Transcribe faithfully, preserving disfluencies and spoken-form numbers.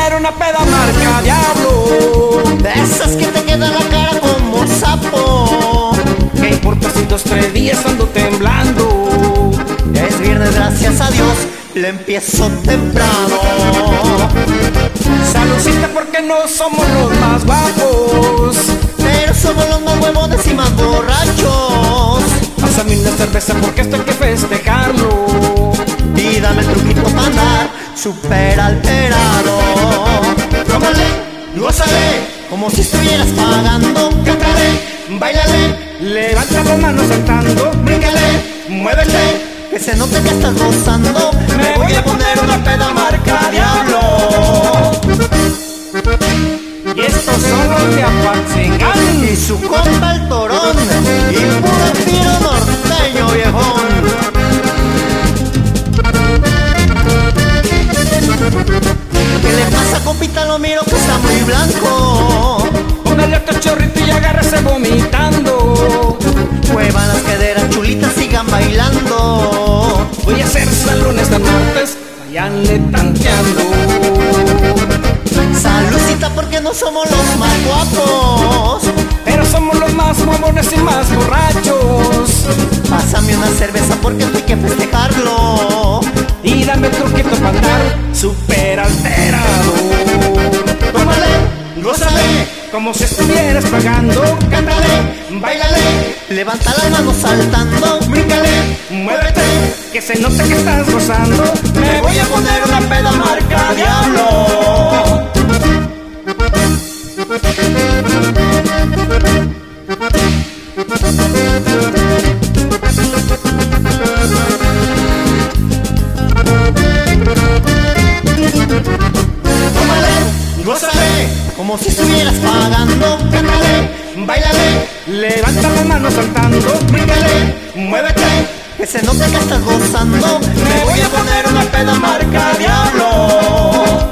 poner una peda marca Diablo, de esas que te queda la cara como sapo. ¿qué importa si dos, tres días ando temblando? Es viernes, gracias a Dios, le empiezo temprano. Saludcita porque no somos los más guapos, pero somos los más huevones y más borrachos. Pásame una cerveza porque esto hay que festejarlo, y dame el truquito para andar súper alterado. Tómale, gózale, como si estuvieras pagando. Cántale, báilale, levanta las manos saltando, bríncale, muévete, que se note que estás gozando. me voy a poner una peda marca Diablo. Y estos son los de Apatzingán y su compa el Torón, y puro tiro norteño viejón. ¿Qué le pasa, compita? Lo miro que está muy blanco. Póngale otro chorrito y agárrese vomitando. Muevan las caderas, chulitas, sigan bailando. Voy a hacer salón esta martes, vayanle tanteando. Saludcita porque no somos los más guapos, pero somos los más mamones y más borrachos. Pásame una cerveza porque esto hay que festejarlo, y dame el truquito para andar súper alterado. Tómale, gózale, como si estuvieras pagando. Cántale, báilale, levanta las manos saltando. Bríncale, muévete, que se note que estás gozando. me voy a poner una peda marca Diablo. Tómale, gózale, como si estuvieras pagando. Cántale, báilale, levanta las manos saltando. bríncale, muévete, que se note que estás gozando. Me voy a poner una peda marca Diablo.